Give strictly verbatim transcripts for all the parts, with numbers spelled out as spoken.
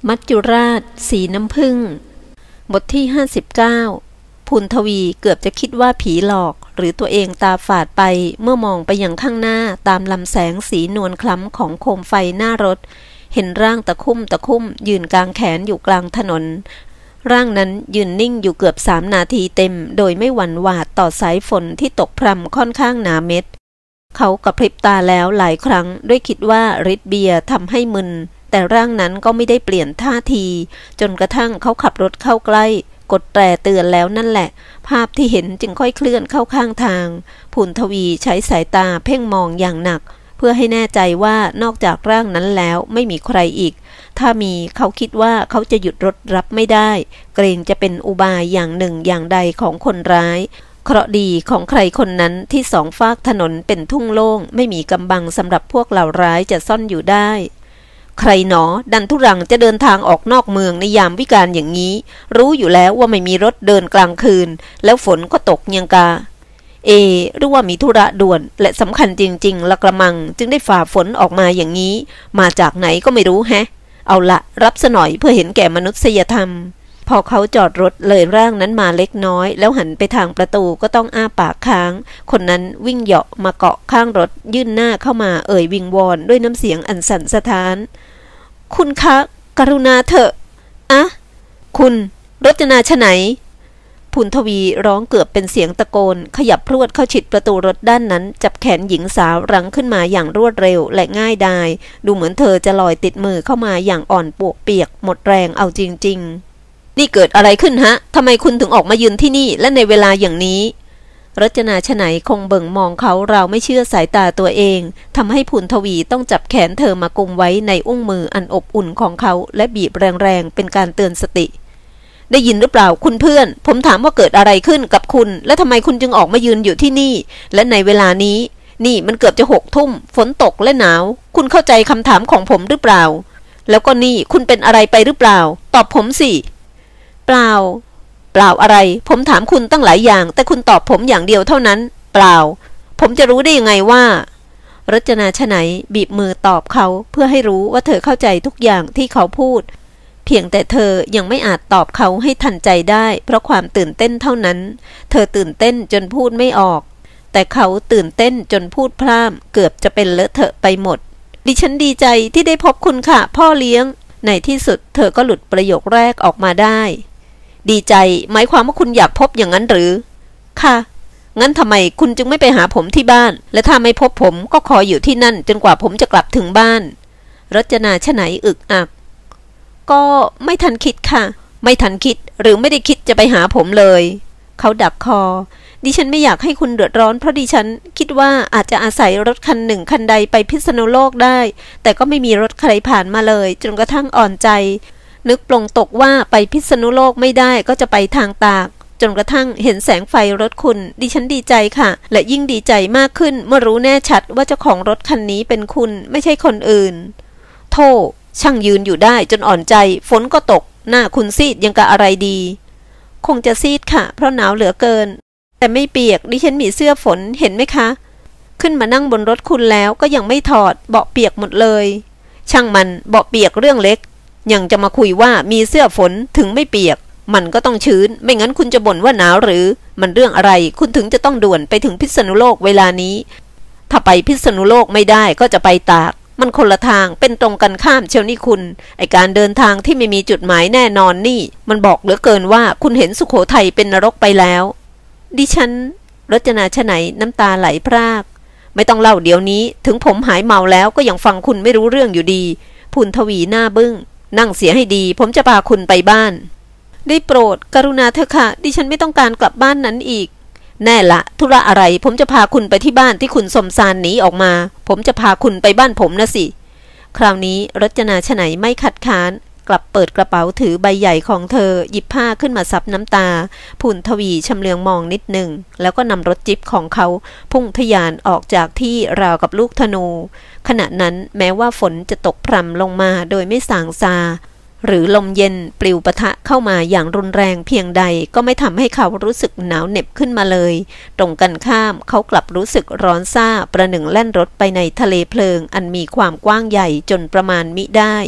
มัจจุราชสีน้ำผึ้งบทที่ห้าสิบเก้าพูนทวีเกือบจะคิดว่าผีหลอกหรือตัวเองตาฝาดไปเมื่อมองไปยังข้างหน้าตามลำแสงสีนวลคล้ำของโคมไฟหน้ารถเห็นร่างตะคุ่มตะคุ่มยืนกลางแขนอยู่กลางถนนร่างนั้นยืนนิ่งอยู่เกือบสามนาทีเต็มโดยไม่หวั่นหวาดต่อสายฝนที่ตกพรำค่อนข้างหนาเม็ดเขากระพริบตาแล้วหลายครั้งด้วยคิดว่าฤทธิ์เบียร์ทำให้มึนแต่ร่างนั้นก็ไม่ได้เปลี่ยนท่าทีจนกระทั่งเขาขับรถเข้าใกล้กดแตรเตือนแล้วนั่นแหละภาพที่เห็นจึงค่อยเคลื่อนเข้าข้างทางพูนทวีใช้สายตาเพ่งมองอย่างหนักเพื่อให้แน่ใจว่านอกจากร่างนั้นแล้วไม่มีใครอีกถ้ามีเขาคิดว่าเขาจะหยุดรถรับไม่ได้เกรงจะเป็นอุบายอย่างหนึ่งอย่างใดของคนร้ายเคราะห์ดีของใครคนนั้นที่สองฟากถนนเป็นทุ่งโล่งไม่มีกำบังสำหรับพวกเหล่าร้ายจะซ่อนอยู่ได้ใครหนอดันทุรังจะเดินทางออกนอกเมืองในยามวิกาลอย่างนี้รู้อยู่แล้วว่าไม่มีรถเดินกลางคืนแล้วฝนก็ตกยังกาเอหรือว่ามีธุระด่วนและสำคัญจริงๆละกระมังจึงได้ฝ่าฝนออกมาอย่างนี้มาจากไหนก็ไม่รู้แฮะเอาละรับซะหน่อยเพื่อเห็นแก่มนุษยธรรมพอเขาจอดรถเลยร่างนั้นมาเล็กน้อยแล้วหันไปทางประตูก็ต้องอ้าปากค้างคนนั้นวิ่งเหาะมาเกาะข้างรถยื่นหน้าเข้ามาเอ่ยวิงวอนด้วยน้ำเสียงอันสั่นสะท้านคุณคะกรุณาเถอะอะคุณรจนาชไหนพูนทวีร้องเกือบเป็นเสียงตะโกนขยับพรวดเข้าฉิดประตูรถด้านนั้นจับแขนหญิงสาวรั้งขึ้นมาอย่างรวดเร็วและง่ายดายดูเหมือนเธอจะลอยติดมือเข้ามาอย่างอ่อนปวกเปียกหมดแรงเอาจริงๆนี่เกิดอะไรขึ้นฮะทำไมคุณถึงออกมายืนที่นี่และในเวลาอย่างนี้รจนาชไหนคงเบิ่งมองเขาเราไม่เชื่อสายตาตัวเองทำให้พูนทวีต้องจับแขนเธอมากุมไว้ในอุ้งมืออันอบอุ่นของเขาและบีบแรงๆเป็นการเตือนสติได้ยินหรือเปล่าคุณเพื่อนผมถามว่าเกิดอะไรขึ้นกับคุณและทำไมคุณจึงออกมายืนอยู่ที่นี่และในเวลานี้นี่มันเกือบจะหกทุ่มฝนตกและหนาวคุณเข้าใจคำถามของผมหรือเปล่าแล้วก็นี่คุณเป็นอะไรไปหรือเปล่าตอบผมสิเปล่าเปล่าอะไรผมถามคุณตั้งหลายอย่างแต่คุณตอบผมอย่างเดียวเท่านั้นเปล่าผมจะรู้ได้ยังไงว่ารจนาชไหนบีบมือตอบเขาเพื่อให้รู้ว่าเธอเข้าใจทุกอย่างที่เขาพูดเพียงแต่เธอยังไม่อาจตอบเขาให้ทันใจได้เพราะความตื่นเต้นเท่านั้นเธอตื่นเต้นจนพูดไม่ออกแต่เขาตื่นเต้นจนพูดพร่ำเกือบจะเป็นเลอะเทอะไปหมดดิฉันดีใจที่ได้พบคุณค่ะพ่อเลี้ยงในที่สุดเธอก็หลุดประโยคแรกออกมาได้ดีใจหมายความว่าคุณอยากพบอย่างนั้นหรือค่ะงั้นทำไมคุณจึงไม่ไปหาผมที่บ้านและถ้าไม่พบผมก็ขออยู่ที่นั่นจนกว่าผมจะกลับถึงบ้านรจนาชไหนอึกอักก็ไม่ทันคิดค่ะไม่ทันคิดหรือไม่ได้คิดจะไปหาผมเลยเขาดักคอดิฉันไม่อยากให้คุณเดือดร้อนเพราะดิฉันคิดว่าอาจจะอาศัยรถคันหนึ่งคันใดไปพิษณุโลกได้แต่ก็ไม่มีรถใครผ่านมาเลยจนกระทั่งอ่อนใจนึกปลงตกว่าไปพิษณุโลกไม่ได้ก็จะไปทางตากจนกระทั่งเห็นแสงไฟรถคุณดิฉันดีใจค่ะและยิ่งดีใจมากขึ้นเมื่อรู้แน่ชัดว่าเจ้าของรถคันนี้เป็นคุณไม่ใช่คนอื่นโธ่ช่างยืนอยู่ได้จนอ่อนใจฝนก็ตกหน้าคุณซีดยังกะอะไรดีคงจะซีดค่ะเพราะหนาวเหลือเกินแต่ไม่เปียกดิฉันมีเสื้อฝนเห็นไหมคะขึ้นมานั่งบนรถคุณแล้วก็ยังไม่ถอดเบาะเปียกหมดเลยช่างมันเบาะเปียกเรื่องเล็กยังจะมาคุยว่ามีเสื้อฝนถึงไม่เปียกมันก็ต้องชื้นไม่งั้นคุณจะบ่นว่าหนาวหรือมันเรื่องอะไรคุณถึงจะต้องด่วนไปถึงพิษณุโลกเวลานี้ถ้าไปพิษณุโลกไม่ได้ก็จะไปตากมันคนละทางเป็นตรงกันข้ามเชียวนี่คุณไอการเดินทางที่ไม่มีจุดหมายแน่นอนนี่มันบอกเหลือเกินว่าคุณเห็นสุโขทัยเป็นนรกไปแล้วดิฉันรจนาชไหนน้ำตาไหลพรากไม่ต้องเล่าเดี๋ยวนี้ถึงผมหายเมาแล้วก็ยังฟังคุณไม่รู้เรื่องอยู่ดีพูนทวีหน้าบึ้งนั่งเสียให้ดีผมจะพาคุณไปบ้านได้โปรดกรุณาเถอะค่ะดิฉันไม่ต้องการกลับบ้านนั้นอีกแน่ละธุระอะไรผมจะพาคุณไปที่บ้านที่คุณสมสารหนีออกมาผมจะพาคุณไปบ้านผมนะสิคราวนี้รจนาชไหนไม่ขัดค้านกลับเปิดกระเป๋าถือใบใหญ่ของเธอหยิบผ้าขึ้นมาซับน้ำตาพูนทวีชำเลืองมองนิดหนึ่งแล้วก็นำรถจิ๊บของเขาพุ่งทะยานออกจากที่ราวกับลูกธนูขณะนั้นแม้ว่าฝนจะตกพรำลงมาโดยไม่สางซาหรือลมเย็นปลิวปะทะเข้ามาอย่างรุนแรงเพียงใดก็ไม่ทำให้เขารู้สึกหนาวเหน็บขึ้นมาเลยตรงกันข้ามเขากลับรู้สึกร้อนซ่าประหนึ่งแล่นรถไปในทะเลเพลิงอันมีความกว้างใหญ่จนประมาณมิได้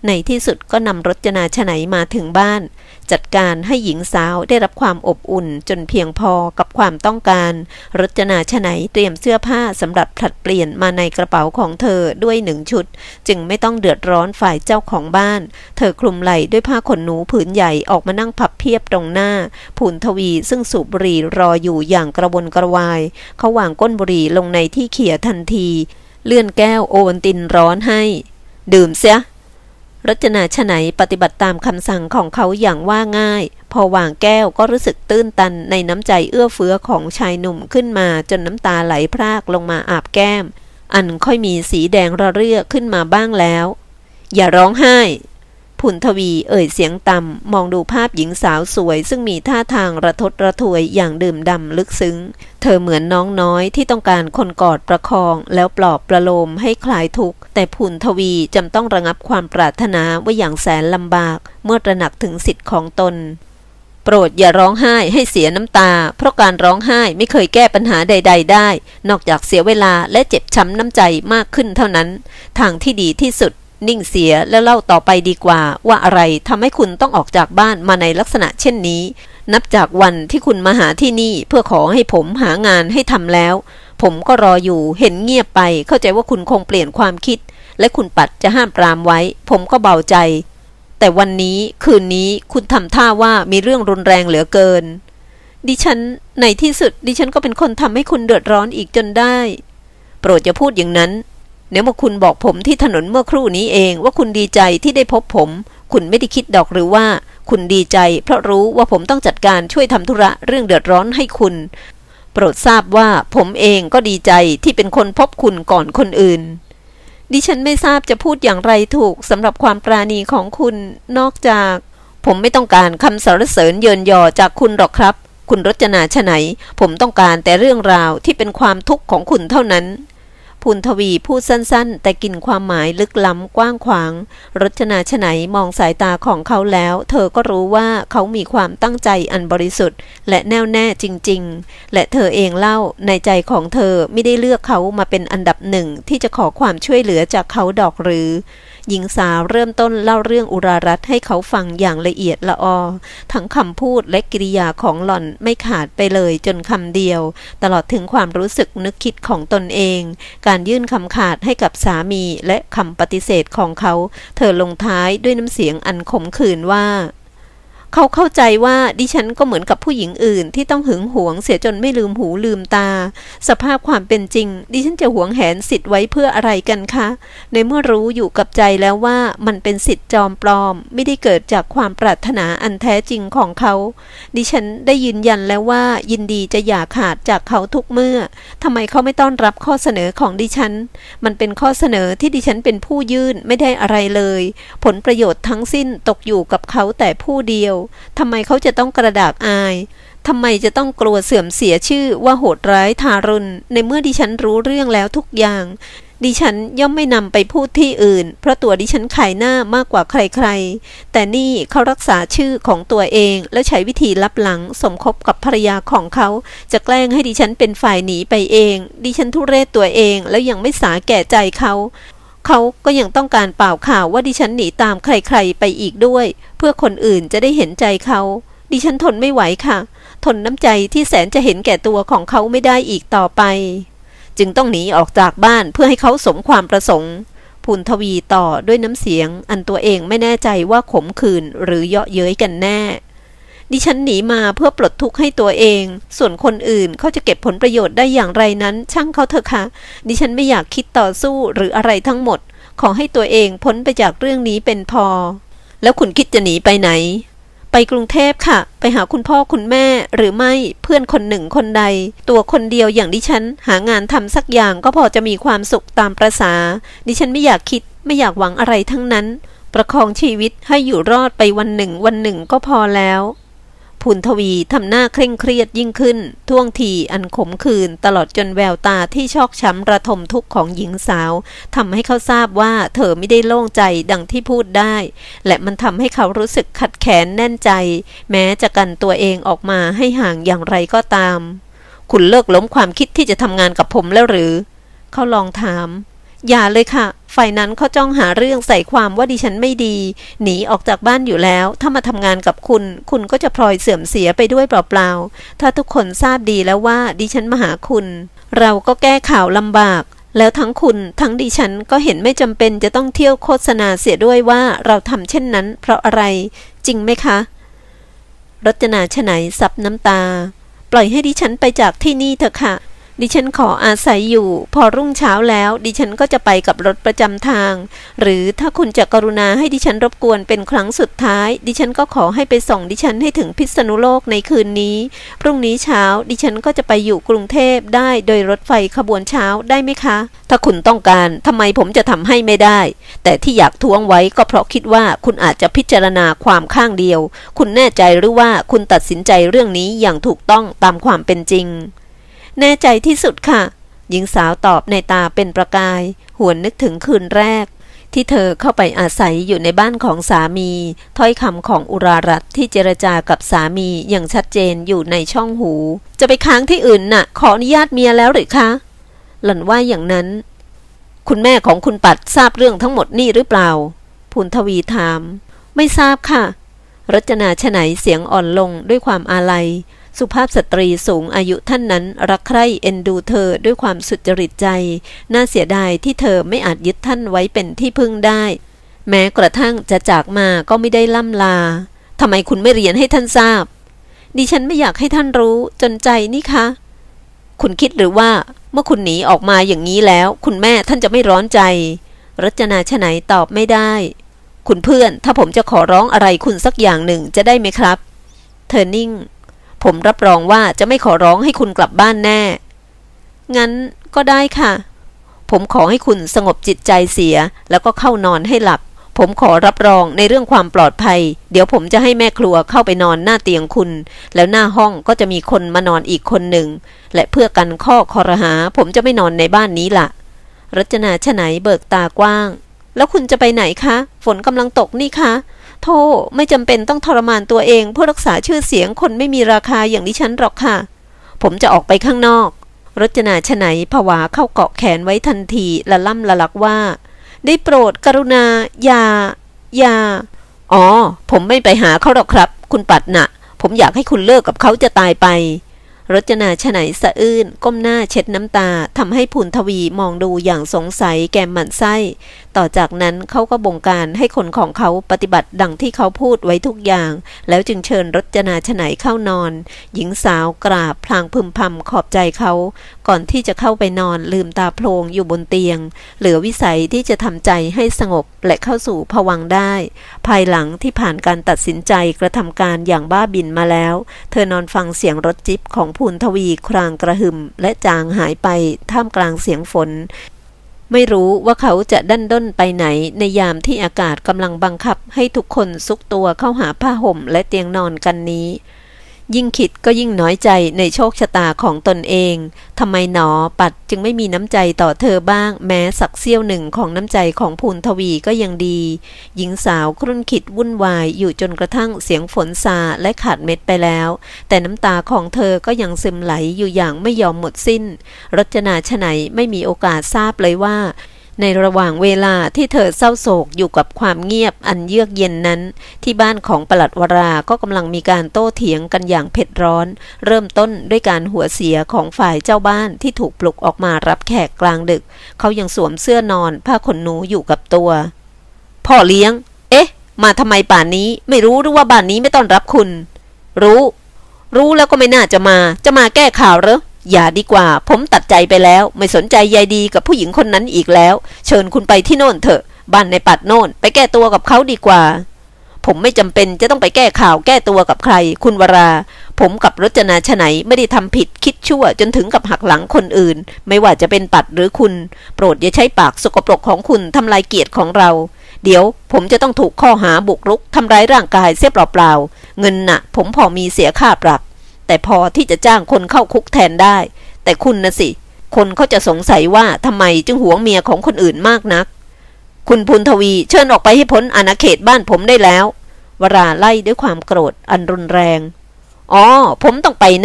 ในที่สุดก็นำรจนาชไนมาถึงบ้านจัดการให้หญิงสาวได้รับความอบอุ่นจนเพียงพอกับความต้องการรจนาชไนเตรียมเสื้อผ้าสำหรับผลัดเปลี่ยนมาในกระเป๋าของเธอด้วยหนึ่งชุดจึงไม่ต้องเดือดร้อนฝ่ายเจ้าของบ้านเธอคลุมไหล่ด้วยผ้าขนหนูผืนใหญ่ออกมานั่งพับเพียบตรงหน้าภูนทวีซึ่งสูบบุหรี่รออยู่อย่างกระวนกระวายเขาวางก้นบุหรี่ลงในที่เขี่ยทันทีเลื่อนแก้วโอวัลตินร้อนให้ดื่มเสียรจนาชไนปฏิบัติตามคำสั่งของเขาอย่างว่าง่ายพอวางแก้วก็รู้สึกตื้นตันในน้ำใจเอื้อเฟื้อของชายหนุ่มขึ้นมาจนน้ำตาไหลพรากลงมาอาบแก้มอันค่อยมีสีแดงระเรื่อขึ้นมาบ้างแล้วอย่าร้องไห้ภูนทวีเอ่ยเสียงต่ำมองดูภาพหญิงสาวสวยซึ่งมีท่าทางระทดระทวยอย่างดื่มด่ำลึกซึ้งเธอเหมือนน้องน้อยที่ต้องการคนกอดประคองแล้วปลอบประโลมให้คลายทุกข์แต่ภูนทวีจำต้องระงับความปรารถนาไว้อย่างแสนลำบากเมื่อตระหนักถึงสิทธิ์ของตนโปรดอย่าร้องไห้ให้เสียน้ำตาเพราะการร้องไห้ไม่เคยแก้ปัญหาใดๆได้นอกจากเสียเวลาและเจ็บช้ำน้ำใจมากขึ้นเท่านั้นทางที่ดีที่สุดนิ่งเสียแล้วเล่าต่อไปดีกว่าว่าอะไรทำให้คุณต้องออกจากบ้านมาในลักษณะเช่นนี้นับจากวันที่คุณมาหาที่นี่เพื่อขอให้ผมหางานให้ทำแล้วผมก็รออยู่เห็นเงียบไปเข้าใจว่าคุณคงเปลี่ยนความคิดและคุณปัดจะห้ามปรามไว้ผมก็เบาใจแต่วันนี้คืนนี้คุณทำท่าว่ามีเรื่องรุนแรงเหลือเกินดิฉันในที่สุดดิฉันก็เป็นคนทำให้คุณเดือดร้อนอีกจนได้โปรดอย่าพูดอย่างนั้นเดี๋ยวเมื่อคุณบอกผมที่ถนนเมื่อครู่นี้เองว่าคุณดีใจที่ได้พบผมคุณไม่ได้คิดดอกหรือว่าคุณดีใจเพราะรู้ว่าผมต้องจัดการช่วยทำธุระเรื่องเดือดร้อนให้คุณโปรดทราบว่าผมเองก็ดีใจที่เป็นคนพบคุณก่อนคนอื่นดิฉันไม่ทราบจะพูดอย่างไรถูกสำหรับความปราณีของคุณนอกจากผมไม่ต้องการคำสรรเสริญเยินยอจากคุณหรอกครับคุณรจนาชไนผมต้องการแต่เรื่องราวที่เป็นความทุกข์ของคุณเท่านั้นภูนทวีพูดสั้นๆแต่กินความหมายลึกล้ำกว้างขวางรจนาชไนมองสายตาของเขาแล้วเธอก็รู้ว่าเขามีความตั้งใจอันบริสุทธิ์และแน่วแน่จริงๆและเธอเองเล่าในใจของเธอไม่ได้เลือกเขามาเป็นอันดับหนึ่งที่จะขอความช่วยเหลือจากเขาดอกหรือหญิงสาวเริ่มต้นเล่าเรื่องอุรารัตให้เขาฟังอย่างละเอียดละออทั้งคำพูดและกิริยาของหล่อนไม่ขาดไปเลยจนคำเดียวตลอดถึงความรู้สึกนึกคิดของตนเองการยื่นคำขาดให้กับสามีและคำปฏิเสธของเขาเธอลงท้ายด้วยน้ำเสียงอันขมขื่นว่าเขาเข้าใจว่าดิฉันก็เหมือนกับผู้หญิงอื่นที่ต้องหึงหวงเสียจนไม่ลืมหูลืมตาสภาพความเป็นจริงดิฉันจะหวงแหนสิทธิ์ไว้เพื่ออะไรกันคะในเมื่อรู้อยู่กับใจแล้วว่ามันเป็นสิทธิ์จอมปลอมไม่ได้เกิดจากความปรารถนาอันแท้จริงของเขาดิฉันได้ยืนยันแล้วว่ายินดีจะอย่าขาดจากเขาทุกเมื่อทำไมเขาไม่ต้อนรับข้อเสนอของดิฉันมันเป็นข้อเสนอที่ดิฉันเป็นผู้ยื่นไม่ได้อะไรเลยผลประโยชน์ทั้งสิ้นตกอยู่กับเขาแต่ผู้เดียวทำไมเขาจะต้องกระดากอายทำไมจะต้องกลัวเสื่อมเสียชื่อว่าโหดร้ายทารุณในเมื่อดิฉันรู้เรื่องแล้วทุกอย่างดิฉันย่อมไม่นำไปพูดที่อื่นเพราะตัวดิฉันขายหน้ามากกว่าใครๆแต่นี่เขารักษาชื่อของตัวเองแล้วใช้วิธีลับหลังสมคบกับภรรยาของเขาจะแกล้งให้ดิฉันเป็นฝ่ายหนีไปเองดิฉันทุเรศตัวเองแล้วยังไม่สาแก่ใจเขาเขาก็ยังต้องการเป่าข่าวว่าดิฉันหนีตามใครๆไปอีกด้วยเพื่อคนอื่นจะได้เห็นใจเขาดิฉันทนไม่ไหวค่ะทนน้ำใจที่แสนจะเห็นแก่ตัวของเขาไม่ได้อีกต่อไปจึงต้องหนีออกจากบ้านเพื่อให้เขาสมความประสงค์ภูนทวีต่อด้วยน้ำเสียงอันตัวเองไม่แน่ใจว่าขมขื่นหรือเยาะเย้ยกันแน่ดิฉันหนีมาเพื่อปลดทุกข์ให้ตัวเองส่วนคนอื่นเขาจะเก็บผลประโยชน์ได้อย่างไรนั้นช่างเขาเถอะค่ะดิฉันไม่อยากคิดต่อสู้หรืออะไรทั้งหมดขอให้ตัวเองพ้นไปจากเรื่องนี้เป็นพอแล้วคุณคิดจะหนีไปไหนไปกรุงเทพค่ะไปหาคุณพ่อคุณแม่หรือไม่เพื่อนคนหนึ่งคนใดตัวคนเดียวอย่างดิฉันหางานทำสักอย่างก็พอจะมีความสุขตามประสาดิฉันไม่อยากคิดไม่อยากหวังอะไรทั้งนั้นประคองชีวิตให้อยู่รอดไปวันหนึ่งวันหนึ่งก็พอแล้วภูนทวีทำหน้าเคร่งเครียดยิ่งขึ้นท่วงทีอันขมขื่นตลอดจนแววตาที่ชอกช้ำระทมทุกข์ของหญิงสาวทำให้เขาทราบว่าเธอไม่ได้โล่งใจดังที่พูดได้และมันทำให้เขารู้สึกขัดแขนแน่นใจแม้จะกันตัวเองออกมาให้ห่างอย่างไรก็ตามคุณเลิกล้มความคิดที่จะทำงานกับผมแล้วหรือเขาลองถามอย่าเลยค่ะฝ่ายนั้นเขาจ้องหาเรื่องใส่ความว่าดิฉันไม่ดีหนีออกจากบ้านอยู่แล้วถ้ามาทำงานกับคุณคุณก็จะพลอยเสื่อมเสียไปด้วยเปล่าๆถ้าทุกคนทราบดีแล้วว่าดิฉันมาหาคุณเราก็แก้ข่าวลำบากแล้วทั้งคุณทั้งดิฉันก็เห็นไม่จำเป็นจะต้องเที่ยวโฆษณาเสียด้วยว่าเราทำเช่นนั้นเพราะอะไรจริงไหมคะรจนาฉไนซับน้ำตาปล่อยให้ดิฉันไปจากที่นี่เถอะค่ะดิฉันขออาศัยอยู่พอรุ่งเช้าแล้วดิฉันก็จะไปกับรถประจำทางหรือถ้าคุณจะกรุณาให้ดิฉันรบกวนเป็นครั้งสุดท้ายดิฉันก็ขอให้ไปส่งดิฉันให้ถึงพิษณุโลกในคืนนี้พรุ่งนี้เช้าดิฉันก็จะไปอยู่กรุงเทพได้โดยรถไฟขบวนเช้าได้ไหมคะถ้าคุณต้องการทำไมผมจะทำให้ไม่ได้แต่ที่อยากท้วงไว้ก็เพราะคิดว่าคุณอาจจะพิจารณาความข้างเดียวคุณแน่ใจหรือว่าคุณตัดสินใจเรื่องนี้อย่างถูกต้องตามความเป็นจริงแน่ใจที่สุดค่ะหญิงสาวตอบในตาเป็นประกายหวนนึกถึงคืนแรกที่เธอเข้าไปอาศัยอยู่ในบ้านของสามีถ้อยคำของอุรารัตน์ที่เจรจากับสามีอย่างชัดเจนอยู่ในช่องหูจะไปค้างที่อื่นน่ะขออนุญาตเมียแล้วหรือคะหล่อนว่าอย่างนั้นคุณแม่ของคุณปัดทราบเรื่องทั้งหมดนี่หรือเปล่าพูนทวีถามไม่ทราบค่ะรจนาฉไนเสียงอ่อนลงด้วยความอาลัยสุภาพสตรีสูงอายุท่านนั้นรักใคร่เอ็นดูเธอด้วยความสุจริตใจน่าเสียดายที่เธอไม่อาจยึดท่านไว้เป็นที่พึ่งได้แม้กระทั่งจะจากมาก็ไม่ได้ล่ำลาทำไมคุณไม่เรียนให้ท่านทราบดิฉันไม่อยากให้ท่านรู้จนใจนี่คะคุณคิดหรือว่าเมื่อคุณหนีออกมาอย่างนี้แล้วคุณแม่ท่านจะไม่ร้อนใจรจนาฉไนตอบไม่ได้คุณเพื่อนถ้าผมจะขอร้องอะไรคุณสักอย่างหนึ่งจะได้ไหมครับเธอนิ่งผมรับรองว่าจะไม่ขอร้องให้คุณกลับบ้านแน่งั้นก็ได้ค่ะผมขอให้คุณสงบจิตใจเสียแล้วก็เข้านอนให้หลับผมขอรับรองในเรื่องความปลอดภัยเดี๋ยวผมจะให้แม่ครัวเข้าไปนอนหน้าเตียงคุณแล้วหน้าห้องก็จะมีคนมานอนอีกคนหนึ่งและเพื่อกันข้อคอรหาผมจะไม่นอนในบ้านนี้ล่ะรจนาฉไนเบิกตากว้างแล้วคุณจะไปไหนคะฝนกำลังตกนี่คะโธ่ไม่จำเป็นต้องทรมานตัวเองเพื่อรักษาชื่อเสียงคนไม่มีราคาอย่างดิฉันหรอกค่ะผมจะออกไปข้างนอกรจนาฉไนผวาเข้าเกาะแขนไว้ทันทีละล่ำละลักว่าได้โปรดกรุณาอย่าอย่าอ๋อผมไม่ไปหาเขาหรอกครับคุณปัดน่ะผมอยากให้คุณเลิกกับเขาจะตายไปรจนาฉไนสะอื้นก้มหน้าเช็ดน้ำตาทำให้พูนทวีมองดูอย่างสงสัยแกมหมั่นไส้ต่อจากนั้นเขาก็บงการให้คนของเขาปฏิบัติดังที่เขาพูดไว้ทุกอย่างแล้วจึงเชิญรจนาฉไนเข้านอนหญิงสาวกราบพลางพึมพำขอบใจเขาก่อนที่จะเข้าไปนอนลืมตาโพลงอยู่บนเตียงเหลือวิสัยที่จะทำใจให้สงบและเข้าสู่ภวังค์ได้ภายหลังที่ผ่านการตัดสินใจกระทำการอย่างบ้าบินมาแล้วเธอนอนฟังเสียงรถจิ๊บของพูนทวีครางกระหึ่มและจางหายไปท่ามกลางเสียงฝนไม่รู้ว่าเขาจะดันด้นไปไหนในยามที่อากาศกำลังบังคับให้ทุกคนซุกตัวเข้าหาผ้าห่มและเตียงนอนกันนี้ยิ่งคิดก็ยิ่งน้อยใจในโชคชะตาของตนเองทำไมหนอปัดจึงไม่มีน้ำใจต่อเธอบ้างแม้สักเสี้ยวหนึ่งของน้ำใจของพูนทวีก็ยังดีหญิงสาวครุ่นคิดวุ่นวายอยู่จนกระทั่งเสียงฝนซาและขาดเม็ดไปแล้วแต่น้ำตาของเธอก็ยังซึมไหลอยู่อย่างไม่ยอมหมดสิ้นรจนาฉไนไม่มีโอกาสทราบเลยว่าในระหว่างเวลาที่เธอเศร้าโศกอยู่กับความเงียบอันเยือกเย็นนั้นที่บ้านของปลัดวราก็กำลังมีการโต้เถียงกันอย่างเผ็ดร้อนเริ่มต้นด้วยการหัวเสียของฝ่ายเจ้าบ้านที่ถูกปลุกออกมารับแขกกลางดึกเขายังสวมเสื้อนอนผ้าขนหนูอยู่กับตัวพ่อเลี้ยงเอ๊ะมาทำไมป่านนี้ไม่รู้หรือว่าบ้านนี้ไม่ต้อนรับคุณรู้รู้แล้วก็ไม่น่าจะมาจะมาแก้ข่าวเหรออย่าดีกว่าผมตัดใจไปแล้วไม่สนใจใยดีกับผู้หญิงคนนั้นอีกแล้วเชิญคุณไปที่โน่นเถอะบ้านในปัดโน่นไปแก้ตัวกับเขาดีกว่าผมไม่จำเป็นจะต้องไปแก้ข่าวแก้ตัวกับใครคุณวราผมกับรจนาฉไนไม่ได้ทำผิดคิดชั่วจนถึงกับหักหลังคนอื่นไม่ว่าจะเป็นปัดหรือคุณโปรดอย่าใช้ปากสกปรกของคุณทำลายเกียรติของเราเดี๋ยวผมจะต้องถูกข้อหาบุกรุกทำร้ายร่างกายเสียเปล่าๆเงินน่ะผมพอมีเสียค่าปรับแต่พอที่จะจ้างคนเข้าคุกแทนได้แต่คุณนะสิคนเขาจะสงสัยว่าทำไมจึงหวงเมียของคนอื่นมากนักคุณพูนทวีเชิญออกไปให้พ้นอาณาเขตบ้านผมได้แล้ววราไล่ด้วยความโกรธอันรุนแรงอ๋อผมต้องไปแน่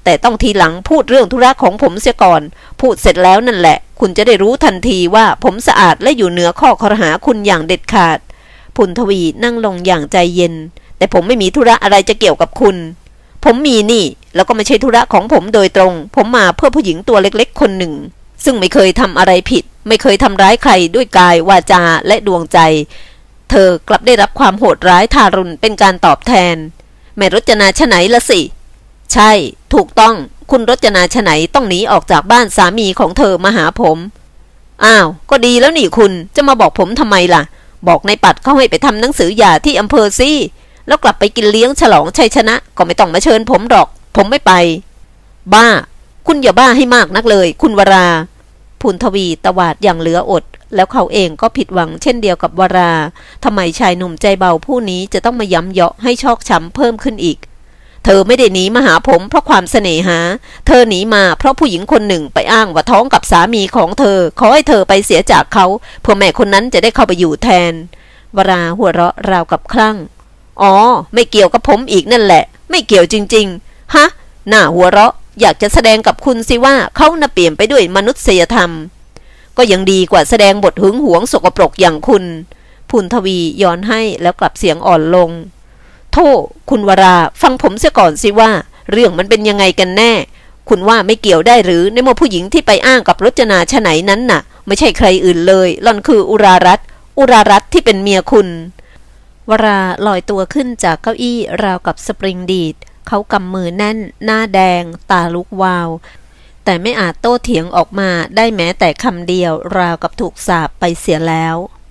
แต่ต้องทีหลังพูดเรื่องธุระของผมเสียก่อนพูดเสร็จแล้วนั่นแหละคุณจะได้รู้ทันทีว่าผมสะอาดและอยู่เหนือข้อคอรหาคุณอย่างเด็ดขาดพุนทวีนั่งลงอย่างใจเย็นแต่ผมไม่มีธุระอะไรจะเกี่ยวกับคุณผมมีนี่แล้วก็ไม่ใช่ธุระของผมโดยตรงผมมาเพื่อผู้หญิงตัวเล็กๆคนหนึ่งซึ่งไม่เคยทำอะไรผิดไม่เคยทำร้ายใครด้วยกายวาจาและดวงใจเธอกลับได้รับความโหดร้ายทารุณเป็นการตอบแทนแม่รจนาฉไหนละสิใช่ถูกต้องคุณรจนาฉไหนต้องหนีออกจากบ้านสามีของเธอมาหาผมอ้าวก็ดีแล้วนี่คุณจะมาบอกผมทำไมล่ะบอกในปัดเขาให้ไปทำหนังสือหย่าที่อำเภอซี่แล้วกลับไปกินเลี้ยงฉลองชัยชนะก็ไม่ต้องมาเชิญผมหรอกผมไม่ไปบ้าคุณอย่าบ้าให้มากนักเลยคุณวราพุนทวีตวาดอย่างเหลืออดแล้วเขาเองก็ผิดหวังเช่นเดียวกับวราทำไมชายหนุ่มใจเบาผู้นี้จะต้องมาย้ำเยาะให้ชอกช้ำเพิ่มขึ้นอีกเธอไม่ได้หนีมาหาผมเพราะความเสน่หาเธอหนีมาเพราะผู้หญิงคนหนึ่งไปอ้างว่าท้องกับสามีของเธอขอให้เธอไปเสียจากเขาเพื่อแม่คนนั้นจะได้เข้าไปอยู่แทนวราหัวเราะราวกับคลั่งอ๋อไม่เกี่ยวกับผมอีกนั่นแหละไม่เกี่ยวจริงๆฮะหน้าหัวเราะอยากจะแสดงกับคุณสิว่าเขาน่ะเปี่ยมไปด้วยมนุษยธรรมก็ยังดีกว่าแสดงบทหึงหวงสกปรกอย่างคุณพุนทวีย้อนให้แล้วกลับเสียงอ่อนลงโธ่คุณวราฟังผมเสียก่อนสิว่าเรื่องมันเป็นยังไงกันแน่คุณว่าไม่เกี่ยวได้หรือในเมื่อผู้หญิงที่ไปอ้างกับรจนาฉไหนนั้นน่ะไม่ใช่ใครอื่นเลยหล่อนคืออุรารัตน์อุรารัตน์ที่เป็นเมียคุณวราลอยตัวขึ้นจากเก้าอี้ราวกับสปริงดีดเขากำมือแน่นหน้าแดงตาลุกวาวแต่ไม่อาจโต้เถียงออกมาได้แม้แต่คำเดียวราวกับถูกสาปไปเสียแล้ว